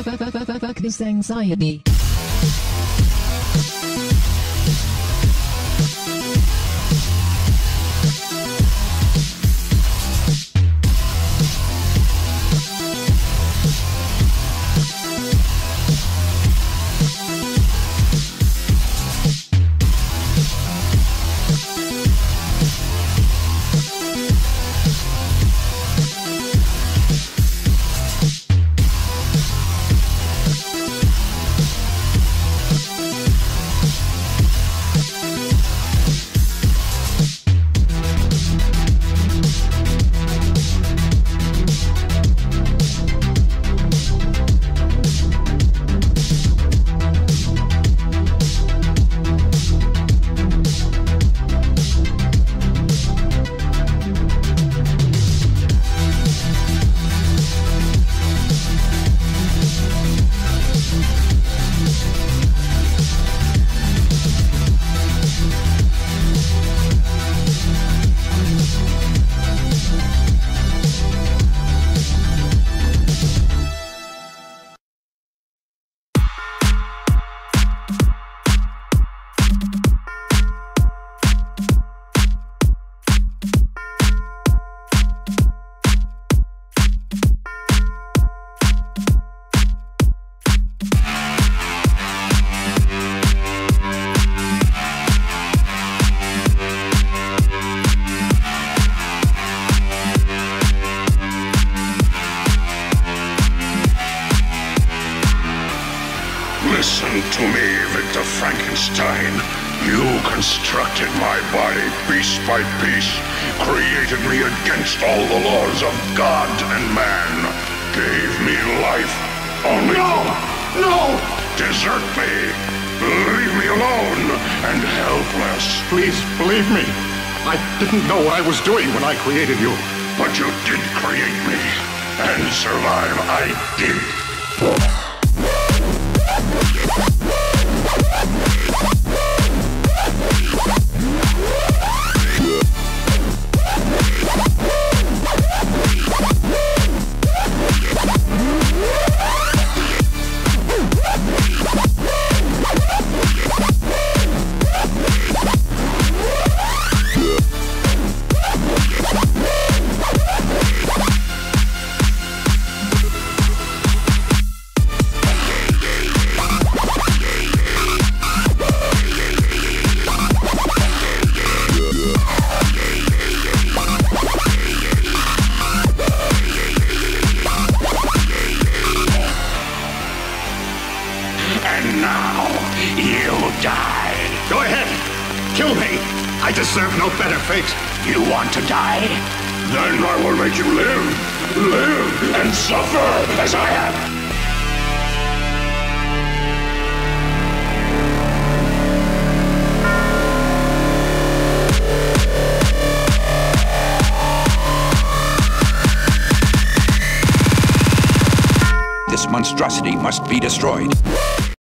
Fuck this anxiety. Listen to me, Victor Frankenstein. You constructed my body piece by piece, created me against all the laws of God and man, gave me life only No! desert me, leave me alone and helpless. Please, believe me. I didn't know what I was doing when I created you. But you did create me, and survive I did. And now, you die. Go ahead. Kill me. I deserve no better fate. You want to die? Then I will make you live and suffer as I have. This monstrosity must be destroyed.